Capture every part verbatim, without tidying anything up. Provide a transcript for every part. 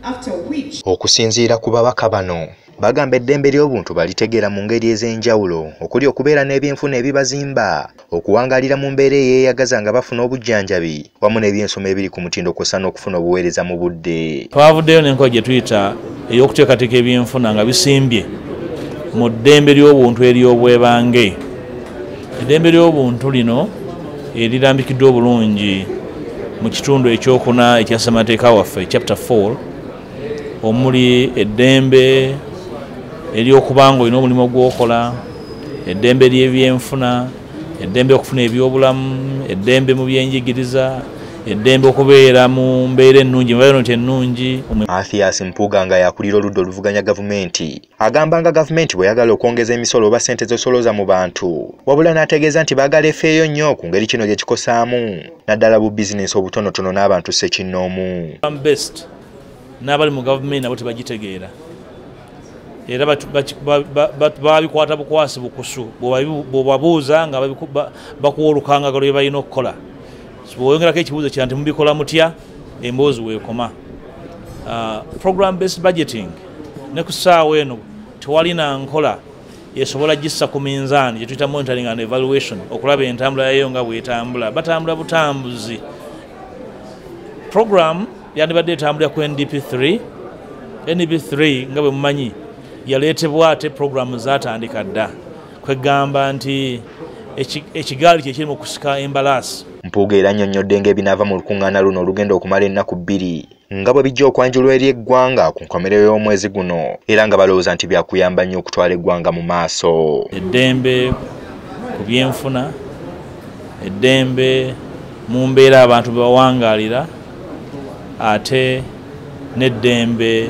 after which okusinziira ku babaka bano bagamba eddembe ly'obuntu balitegeera mu ngeri ez'enjawulo okuli okubeera n'ebyenfuna ebibazimba okuwangalira mu mbeera eyeeyagaza nga bafuna obujjanjabi wamu n'ebyensoma ebiri ku mutindo kw'ossa n'okufuna obuweereza mu budde. Twavuddeyo n'enkola gye tuyita ey'okuteekateeka ebyenfuna nga bisimbye mu ddembe ly'obuntu ery'obwebange. Eddembe ly'obuntu lino erirambikiddwa obulungi mu kitundu ekyokuna ekya ssemateeka waffe chapter four omuli eddembe ery'okubanga olina omulimu gw'okola, eddembe ly'ebyenfuna, eddembe okufuna ebyobulamu, eddembe mu byenjigiriza, eddembe okubeera mu mbeera ennungi, environment ennungi. Mathias Mpuuga nga yakulira oludda oluvuganya gavumenti agamba nga gavumenti bweyagala okwongeza emisolo oba ssente z'osolooza mu bantu wabula n'ategeeza nti baagala efeeyo nnyo ku ngeri kino gye kikosaamu naddala bu bizinensi obutonotono n'abantu ssekinnoomu. Best n'abali mu gavumenti nabo tebagitegeera era babikwata bukwasi bukusu bw'obabuuza nga bakuwa olukangagalo lwe balina okukola. Bw'oyongerako ekibuuzo kya nti mubikola mutya emboozi weekoma. Program based budgeting ne ku ssaawa eno tewalina nkola esobola gissa ku minzaani gye tuyita monitoring and evaluation okulaba entambula yayo nga bw'etambula. Batambula butambuzi. Program yandibadde etambulira ku N D P three. N D P three nga bwe mumanyi yaleetebwa ate programu zaatandika dda kwegamba nti ekigaali kye kiri mu kusika embalaasi. Mpuuga era annyonnyodde ng'ebinaava mu lukuŋŋaana luno olugenda okumala ennaku bbiri nga bwe bijja okwanjulwa eri eggwanga ku nkomerero y'omwezi guno era nga balowooza nti byakuyamba nnyo okutwala eggwanga mu maaso. Eddembe ku byenfuna, eddembe mu mbeera abantu be bawangaalira, ate n'eddembe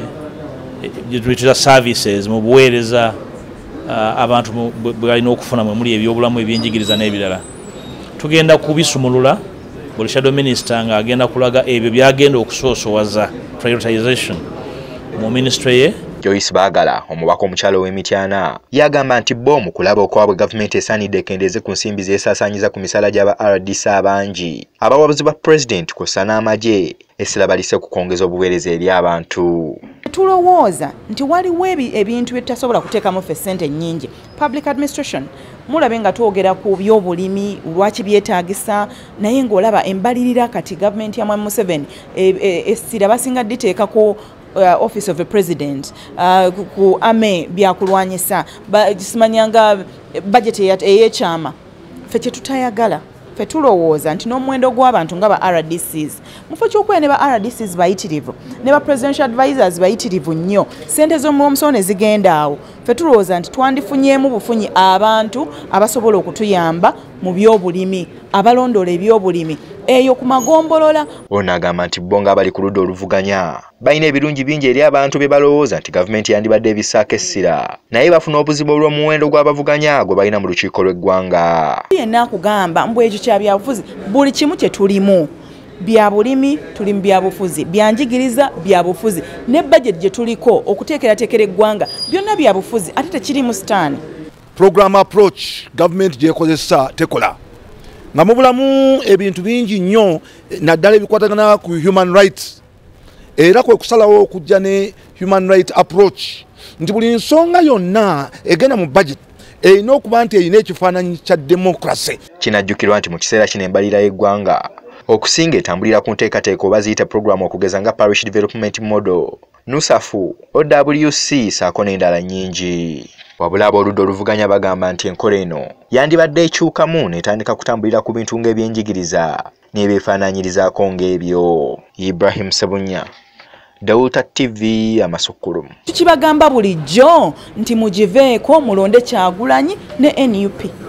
gye tuyita services mu buweereza abantu bwe balina okufuna mwe muli ebyobulamu, ebyenjigiriza n'ebirala. Tugenda kubisumulula buli shadow minister nga agenda kulaga ebyo byagenda okusoosowaza prioritization mu ministry ye. Joyce Baagala omubaka omukyalo w'Emityana yagamba nti bo mu kulaba okwabwe gavumenti esaanidde ekendeeze ku nsimbi zeesaasaanyiza ku misala gy'aba R D C abangi abawabuzi ba president kw'ossa n'amagye essira balise ku kwongeza obuweereza eri abantu. Tulowooza nti waliwo ebintu bye tutasobola kuteekamu ffe ssente nnyingi. Public administration mulabe nga twogera ku by'obulimi lwaki byetaagisa naye ng'olaba embalirira kati gavumenti ya Mwami Museveni essira basinga diteeka ku Uh, Office of the President uh, ku ame byakulwanyisa simanyanga budget ey'ekyama ffe kye tutayagala ffe tulowooza nti n'omuwendo gw'abantu nga ba R D Cs mufo ky'okuba ne ba R D Cs bayitirivu ne ba presidential advisors bayitirivu nnyo ssente z'omusomo ne zigenda awo ffe tulowooza nti twandifunyemu bufunyi abantu abasobola okutuyamba mu by'obulimi abalondoola eby'obulimi eyo ku magombolola. Ono agamba nti bo ng'abali ku ludda oluvuganya balina ebirungi bingi eri abantu be balowooza nti gavumenti yandibadde ebissaako essira naye bafuna obuzibu olw'omuwendo gw'abavuganya gwe balina mu lukiiko lw'eggwanga. Yenna akugamba mbu ekyo kya byabufuzi buli kimu kye tulimu bya bulimi tuli mu byabufuzi byanjigiriza byabufuzi ne budget gye tuliko okuteekerateekera eggwanga byonna byabufuzi ate tekirimu sitaani. Program approach gavumenti gyekozesa tekola nga mu bulamu ebintu bingi nnyo naddala ebikwatagana ku human rights era kwe kusalawo okujja ne human right approach nti buli nsonga yonna egenda mu budget erina okuba nti erina ekifaananyi kya democracy. Kinajjukirwa nti mu kiseera kino embalirira y'eggwanga okusinga etambulira ku nteekateeka oba ziyita programu okugeza nga parish development model, nusafu, O W C saako n'endala nnyingi. Wabula ab'oludda oluvuganya bagamba nti enkola eno yandibadde ekyukamu n'etandika kutambulira ku bintu ng'ebyenjigiriza n'ebyefaanaanyirizaako ng'ebyo. Ibrahim Sebunya, Dauta T V Amasukkulumu. Tukibagamba bulijjo nti mugiveeko mulonde Kyagulanyi ne N U P.